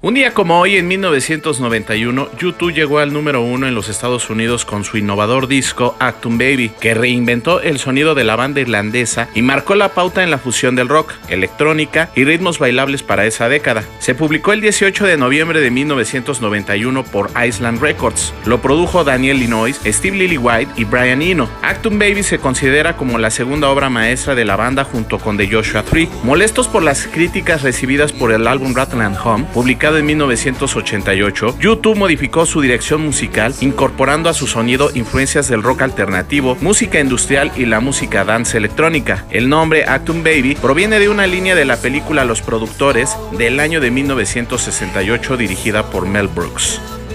Un día como hoy, en 1991, U2 llegó al número 1 en los Estados Unidos con su innovador disco Achtung Baby, que reinventó el sonido de la banda irlandesa y marcó la pauta en la fusión del rock, electrónica y ritmos bailables para esa década. Se publicó el 18 de noviembre de 1991 por Island Records. Lo produjo Daniel Lanois, Steve Lillywhite y Brian Eno. Achtung Baby se considera como la segunda obra maestra de la banda junto con The Joshua Tree. Molestos por las críticas recibidas por el álbum Rattle and Hum, publicado en 1988, U2 modificó su dirección musical, incorporando a su sonido influencias del rock alternativo, música industrial y la música dance electrónica. El nombre Achtung Baby proviene de una línea de la película Los Productores del año de 1968 dirigida por Mel Brooks.